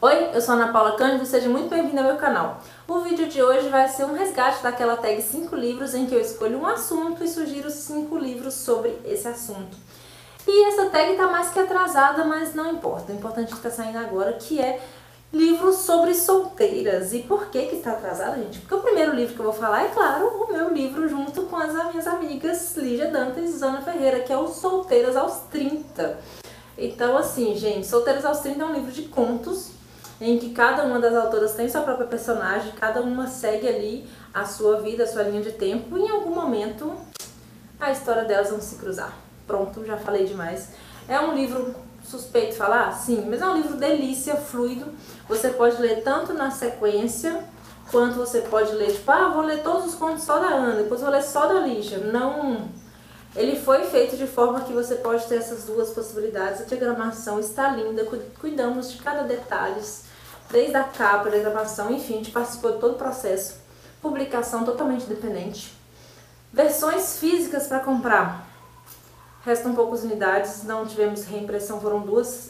Oi, eu sou a Ana Paula Cândido, seja muito bem-vinda ao meu canal. O vídeo de hoje vai ser um resgate daquela tag 5 livros em que eu escolho um assunto e sugiro 5 livros sobre esse assunto. E essa tag tá mais que atrasada, mas não importa. O importante é que tá saindo agora, que é livros sobre solteiras. E por que que está atrasada, gente? Porque o primeiro livro que eu vou falar é, claro, o meu livro junto com as minhas amigas Lígia Dantas e Ana Ferreira, que é o Solteiras aos 30. Então, assim, gente, Solteiras aos 30 é um livro de contos em que cada uma das autoras tem sua própria personagem, cada uma segue ali a sua vida, a sua linha de tempo, e em algum momento a história delas vão se cruzar. Pronto, já falei demais. É um livro suspeito de falar? Sim, mas é um livro delícia, fluido. Você pode ler tanto na sequência, quanto você pode ler, tipo, vou ler todos os contos só da Ana, depois vou ler só da Lígia. Não. Ele foi feito de forma que você pode ter essas duas possibilidades. A diagramação está linda, cuidamos de cada detalhe, desde a capa, a diagramação, enfim, a gente participou de todo o processo. Publicação totalmente independente. Versões físicas para comprar. Restam poucas unidades, não tivemos reimpressão, foram dois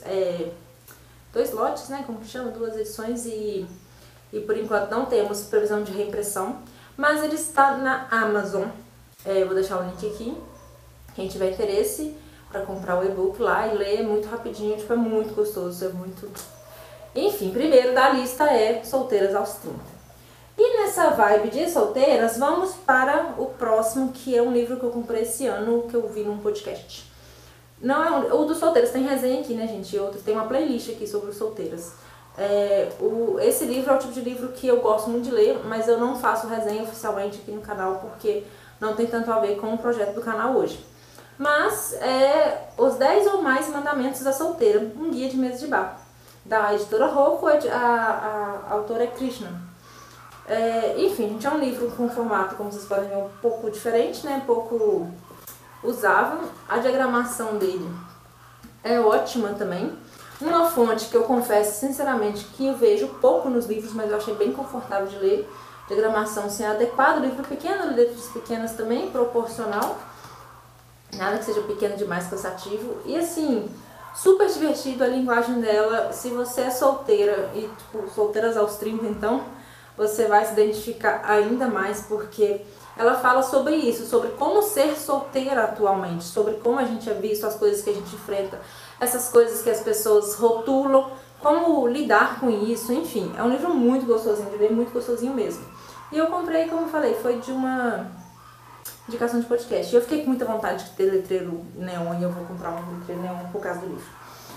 lotes, né, como que chama? 2 edições e por enquanto não temos previsão de reimpressão. Mas ele está na Amazon. Vou deixar o link aqui. Quem tiver interesse para comprar o e-book lá e ler muito rapidinho, tipo, é muito gostoso, é muito... Enfim, primeiro da lista é Solteiras aos 30. E nessa vibe de solteiras, vamos para o próximo, que é um livro que eu comprei esse ano, que eu vi num podcast. Não é o dos solteiros, tem resenha aqui, né, gente? Outro, tem uma playlist aqui sobre os solteiras. Esse livro é o tipo de livro que eu gosto muito de ler, mas eu não faço resenha oficialmente aqui no canal, porque não tem tanto a ver com o projeto do canal hoje. Mas Os 10 ou Mais Mandamentos da Solteira, um guia de mesa de bar, da editora Rocco, a autora é Krishna. Enfim, gente, é um livro com formato, como vocês podem ver, um pouco diferente, né? Um pouco usável. A diagramação dele é ótima também. Uma fonte que eu confesso, sinceramente, que eu vejo pouco nos livros, mas eu achei bem confortável de ler. Diagramação assim, adequada, livro pequeno, letras pequenas também, proporcional. Nada que seja pequeno demais, cansativo. E assim, super divertido a linguagem dela. Se você é solteira e tipo, solteiras aos 30, então você vai se identificar ainda mais, porque ela fala sobre isso, sobre como ser solteira atualmente, sobre como a gente é visto, as coisas que a gente enfrenta, essas coisas que as pessoas rotulam, como lidar com isso, enfim. É um livro muito gostosinho de ler, muito gostosinho mesmo. E eu comprei, como eu falei, foi de uma indicação de podcast. E eu fiquei com muita vontade de ter letreiro neon e eu vou comprar um letreiro neon por causa do livro.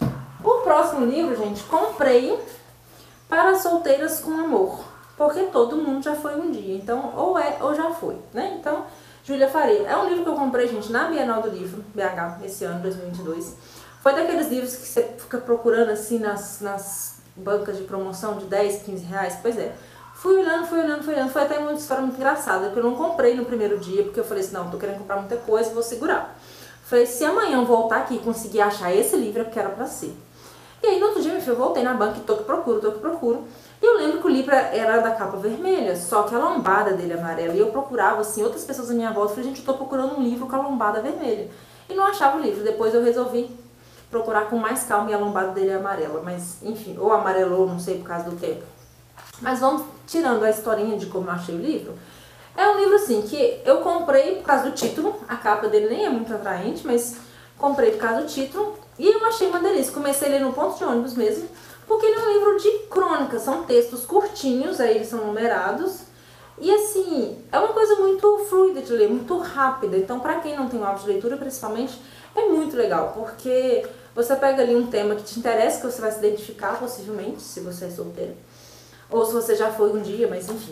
O próximo livro, gente, comprei para solteiras com amor, porque todo mundo já foi um dia, então ou é ou já foi, né? Então, Júlia Faria. É um livro que eu comprei, gente, na Bienal do Livro, BH, esse ano, 2022. Foi daqueles livros que você fica procurando assim nas bancas de promoção de 10, 15 reais, pois é. Fui olhando, foi até uma história muito engraçada, porque eu não comprei no primeiro dia, porque eu falei assim, não, tô querendo comprar muita coisa, vou segurar. Falei, se amanhã eu voltar aqui e conseguir achar esse livro, é porque era pra ser. E aí no outro dia, meu filho, eu voltei na banca e tô que procuro. E eu lembro que o livro era da capa vermelha, só que a lombada dele é amarela. E eu procurava, assim, outras pessoas à minha volta, falei, gente, eu tô procurando um livro com a lombada vermelha. E não achava o livro, depois eu resolvi procurar com mais calma e a lombada dele é amarela. Mas, enfim, ou amarelou, não sei, por causa do tempo. Mas vamos tirando a historinha de como eu achei o livro. É um livro assim que eu comprei por causa do título. A capa dele nem é muito atraente, mas comprei por causa do título. E eu achei uma delícia. Comecei a ler no ponto de ônibus mesmo, porque ele é um livro de crônicas. São textos curtinhos, aí eles são numerados. E assim, é uma coisa muito fluida de ler, muito rápida. Então pra quem não tem o hábito de leitura, principalmente, é muito legal. Porque você pega ali um tema que te interessa, que você vai se identificar possivelmente, se você é solteiro. Ou se você já foi um dia, mas enfim,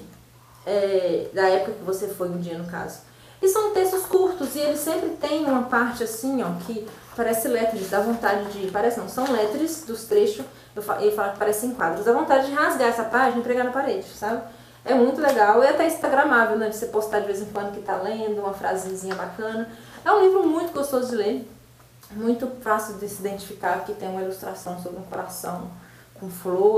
da época que você foi um dia no caso. E são textos curtos e eles sempre tem uma parte assim, ó, que parece letras, dá vontade de... Parece não, são letras dos trechos, ele fala que parecem quadros, dá vontade de rasgar essa página e pregar na parede, sabe? É muito legal e até instagramável, né, de você postar de vez em quando que tá lendo, uma frasezinha bacana. É um livro muito gostoso de ler, muito fácil de se identificar, porque tem uma ilustração sobre um coração com flor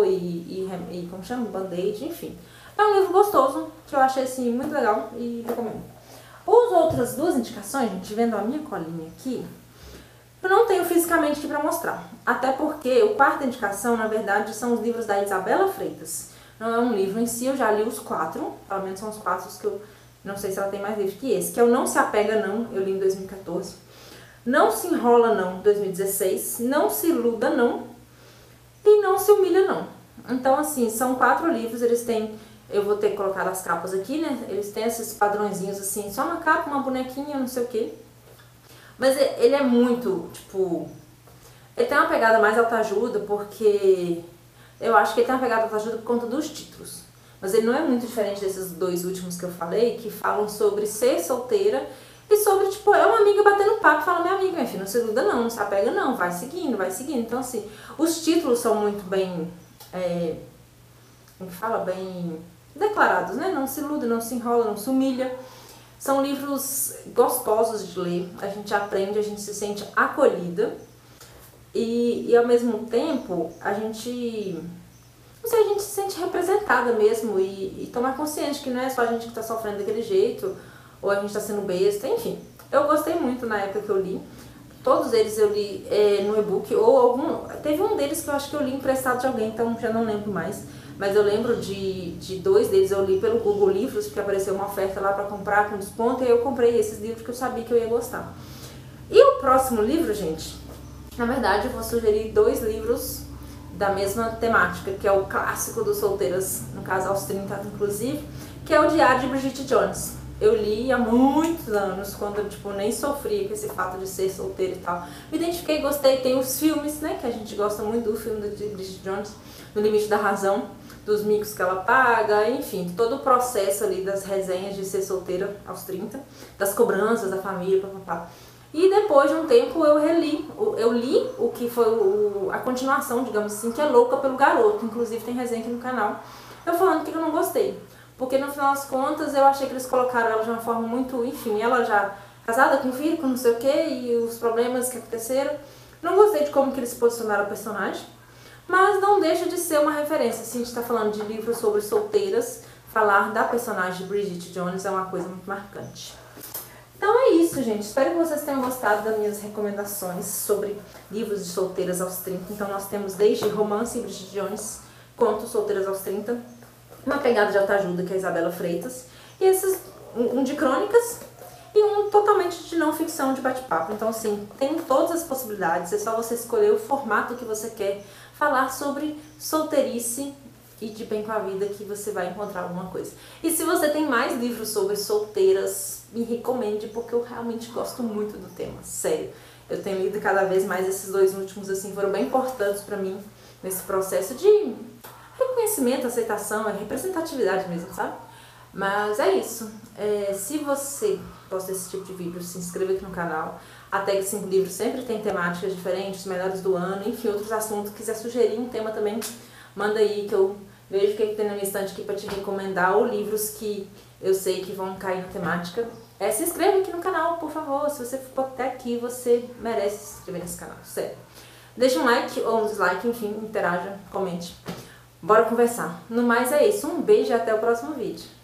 e como chama? Band-aid, enfim. É um livro gostoso, que eu achei assim muito legal e recomendo. As outras duas indicações, gente, vendo a minha colinha aqui, Eu não tenho fisicamente aqui pra mostrar, até porque o quarta indicação, na verdade, são os livros da Isabela Freitas. Não é um livro em si, eu já li os 4, pelo menos são os 4 que eu não sei se ela tem mais livros que esse, que é o Não Se Apega Não, eu li em 2014. Não Se Enrola Não, 2016. Não Se Iluda Não e Não Se Humilha Não. Então, assim, são 4 livros, eles têm, eu vou ter que colocar as capas aqui, né? Eles têm esses padrõezinhos assim, só uma capa, uma bonequinha, não sei o quê. Mas ele é muito, tipo, ele tem uma pegada mais autoajuda, porque eu acho que ele tem uma pegada autoajuda por conta dos títulos. Mas ele não é muito diferente desses 2 últimos que eu falei, que falam sobre ser solteira e sobre, tipo, é uma amiga batendo papo e fala, minha amiga, minha filha, não se iluda não, não se apega não, vai seguindo, vai seguindo. Então, assim, os títulos são muito bem, como que fala, bem declarados, né? Não se iluda, não se enrola, não se humilha. São livros gostosos de ler, a gente aprende, a gente se sente acolhida e ao mesmo tempo a gente, não sei, a gente se sente representada mesmo e tomar consciência que não é só a gente que está sofrendo daquele jeito ou a gente está sendo besta, enfim. Eu gostei muito na época que eu li, todos eles eu li no e-book ou teve um deles que eu acho que eu li emprestado de alguém, então já não lembro mais. Mas eu lembro de 2 deles eu li pelo Google Livros, porque apareceu uma oferta lá para comprar com desconto, e aí eu comprei esses livros que eu sabia que eu ia gostar. E o próximo livro, gente, na verdade eu vou sugerir 2 livros da mesma temática, que é o clássico dos solteiras, no caso aos 30 inclusive, que é o Diário de Bridget Jones. Eu li há muitos anos, quando eu tipo, nem sofria com esse fato de ser solteira e tal. Me identifiquei, gostei, tem os filmes, né, que a gente gosta muito do filme de Bridget Jones, No Limite da Razão, dos micos que ela paga, enfim, todo o processo ali das resenhas de ser solteira aos 30, das cobranças da família, papapá. E depois de um tempo eu li o que foi a continuação, digamos assim, que é Louca pelo Garoto, inclusive tem resenha aqui no canal, eu falando que eu não gostei, porque no final das contas eu achei que eles colocaram ela de uma forma muito, enfim, ela já casada com filho, com não sei o que, e os problemas que aconteceram, não gostei de como que eles posicionaram o personagem. Mas não deixa de ser uma referência. Se a gente está falando de livros sobre solteiras, falar da personagem Bridget Jones é uma coisa muito marcante. Então é isso, gente. Espero que vocês tenham gostado das minhas recomendações sobre livros de solteiras aos 30. Então nós temos desde Romance em Bridget Jones, quanto Solteiras aos 30, uma pegada de autoajuda que é a Isabela Freitas, e esses, um de crônicas e um totalmente de não ficção, de bate-papo. Então assim, tem todas as possibilidades, é só você escolher o formato que você quer falar sobre solteirice e de bem com a vida, que você vai encontrar alguma coisa. E se você tem mais livros sobre solteiras, me recomende, porque eu realmente gosto muito do tema, sério. Eu tenho lido cada vez mais, esses 2 últimos assim foram bem importantes pra mim nesse processo de reconhecimento, aceitação, representatividade mesmo, sabe? Mas é isso. Se você gosta desse tipo de vídeo, se inscreva aqui no canal. A Tag 5 Livros sempre tem temáticas diferentes, os melhores do ano, enfim, outros assuntos. Quiser sugerir um tema também, manda aí que eu vejo o que tem na minha estante aqui para te recomendar, ou livros que eu sei que vão cair na temática. Se inscreva aqui no canal, por favor. Se você ficou até aqui, você merece se inscrever nesse canal, sério. Deixa um like ou um dislike, enfim, interaja, comente. Bora conversar. No mais é isso. Um beijo e até o próximo vídeo.